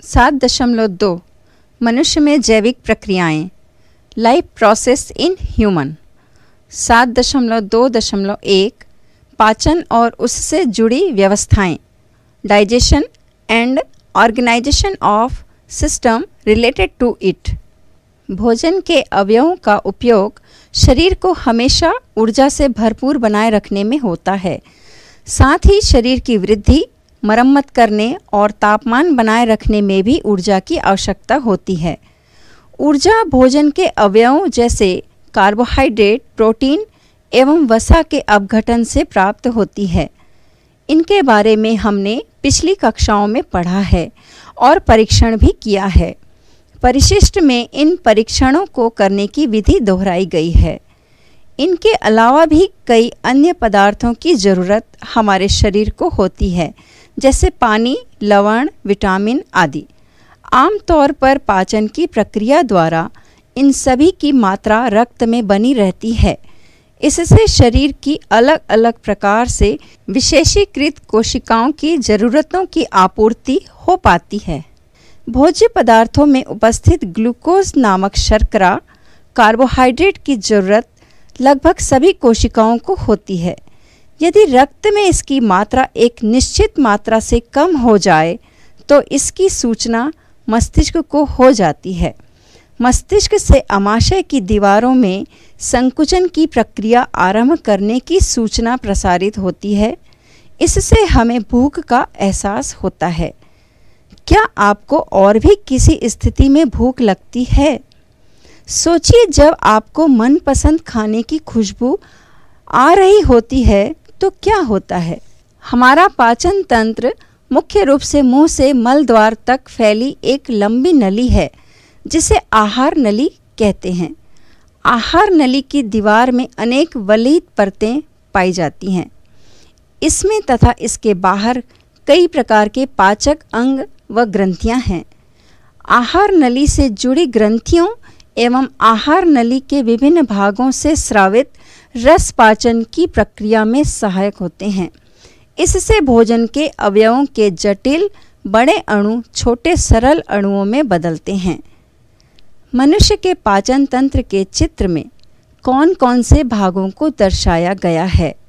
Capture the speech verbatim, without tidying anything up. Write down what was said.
सात दशमलव दो मनुष्य में जैविक प्रक्रियाएं, लाइफ प्रोसेस इन ह्यूमन। सात दशमलव दो दशमलव एक पाचन और उससे जुड़ी व्यवस्थाएं, digestion and organisation of system related to it. भोजन के अवयवों का उपयोग शरीर को हमेशा ऊर्जा से भरपूर बनाए रखने में होता है। साथ ही शरीर की वृद्धि, मरम्मत करने और तापमान बनाए रखने में भी ऊर्जा की आवश्यकता होती है। ऊर्जा भोजन के अवयवों जैसे कार्बोहाइड्रेट, प्रोटीन एवं वसा के अपघटन से प्राप्त होती है। इनके बारे में हमने पिछली कक्षाओं में पढ़ा है और परीक्षण भी किया है। परिशिष्ट में इन परीक्षणों को करने की विधि दोहराई गई है। इनके अलावा भी कई अन्य पदार्थों की ज़रूरत हमारे शरीर को होती है, जैसे पानी, लवण, विटामिन आदि। आमतौर पर पाचन की प्रक्रिया द्वारा इन सभी की मात्रा रक्त में बनी रहती है। इससे शरीर की अलग अलग प्रकार से विशेषीकृत कोशिकाओं की ज़रूरतों की आपूर्ति हो पाती है। भोज्य पदार्थों में उपस्थित ग्लूकोज नामक शर्करा कार्बोहाइड्रेट की ज़रूरत लगभग सभी कोशिकाओं को होती है। यदि रक्त में इसकी मात्रा एक निश्चित मात्रा से कम हो जाए तो इसकी सूचना मस्तिष्क को हो जाती है। मस्तिष्क से आमाशय की दीवारों में संकुचन की प्रक्रिया आरंभ करने की सूचना प्रसारित होती है। इससे हमें भूख का एहसास होता है। क्या आपको और भी किसी स्थिति में भूख लगती है? सोचिए, जब आपको मनपसंद खाने की खुशबू आ रही होती है तो क्या होता है? हमारा पाचन तंत्र मुख्य रूप से मुंह से मल द्वार तक फैली एक लंबी नली है, जिसे आहार नली कहते हैं। आहार नली की दीवार में अनेक वलित परतें पाई जाती हैं। इसमें तथा इसके बाहर कई प्रकार के पाचक अंग व ग्रंथियां हैं। आहार नली से जुड़ी ग्रंथियों एवं आहार नली के विभिन्न भागों से स्रावित रस पाचन की प्रक्रिया में सहायक होते हैं। इससे भोजन के अवयवों के जटिल बड़े अणु छोटे सरल अणुओं में बदलते हैं। मनुष्य के पाचन तंत्र के चित्र में कौन कौन से भागों को दर्शाया गया है?